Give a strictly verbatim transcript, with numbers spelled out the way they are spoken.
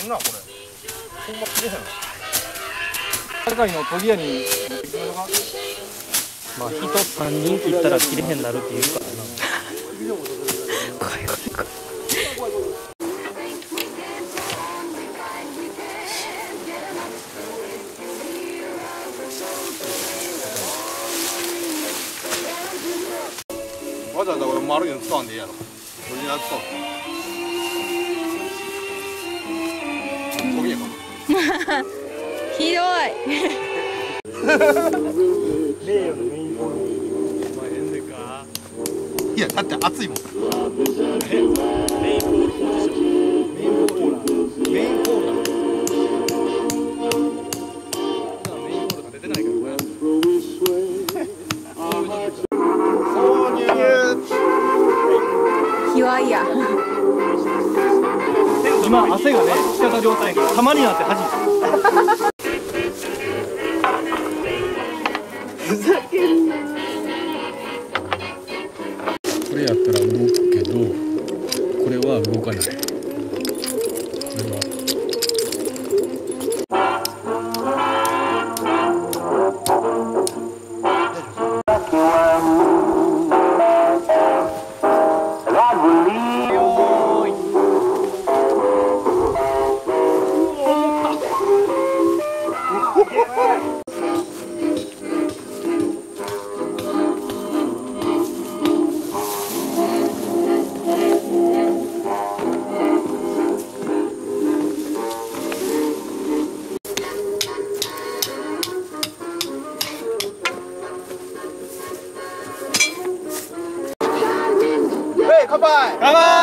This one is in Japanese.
へんなこれ。ほんま切れへん。高いの研ぎ屋に持ってきましょうか。 まあ人さんにん切ったら切れへんなるって言うからな。怖い怖い怖い。 わざわざ俺丸いの使わんでいいやろ。オリジナル使う。ゴミやか。 ひどい。 名誉のメインボール。まあ、えんでか。 いやだって熱いもん。 メインボールポジション。メインボールコーラー。 メインコーラー。 メインボールが出てないからこれ。 ひわいや。 今汗がね滴る状態が玉になって弾いてふざけんな。 これやったら動くけどこれは動かない。これは乾杯。乾杯。